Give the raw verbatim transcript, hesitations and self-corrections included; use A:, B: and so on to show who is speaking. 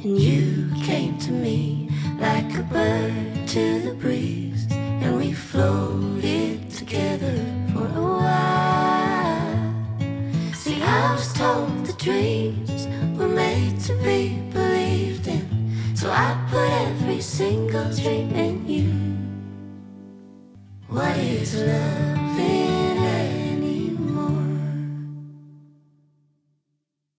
A: And you came to me like a bird to the breeze, and we floated together for a while. See, I was told the dreams were made to be believed in, so I put every single dream in you. What is love?